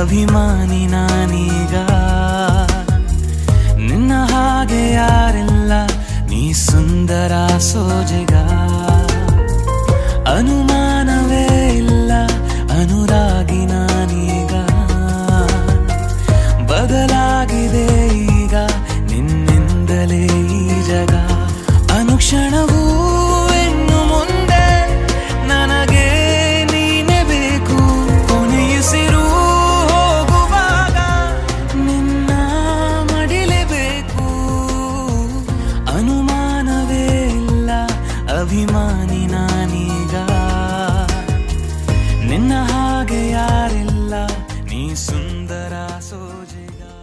ಅಭಿಮಾನಿ ನಾನೀಗ. ನಿನ್ನ ಹಾಗೆ ಯಾರಿಲ್ಲ, ನೀ ಸುಂದರ ಸೋಜಿಗ. ಅನುಮಾನವೇ ಇಲ್ಲ, ಅನುರಾಗಿ ನಾನೀಗ. ಬದಲಾಗಿದೆ ಈಗ ನಿನ್ನಿಂದಲೇ ಈ ಜಗ. ಅನುಕ್ಷಣವೂ ಇನ್ನು ಮುಂದೆ ನನಗೆ ನೀನೆ ಬೇಕು. ಕೊನೆಯುಸಿರು ಹೋಗುವಾಗ ನಿನ್ನ ಮಡಿಲೇಬೇಕು. ಅನುಮಾನವೇ ಇಲ್ಲ, ಅಭಿಮಾನಿ ನಾನೀಗ. ನಿನ್ನ ಹಾಗೆ ಯಾರಿಲ್ಲ, ನೀ ಸುಂದರ ಸೋಜಿಗ.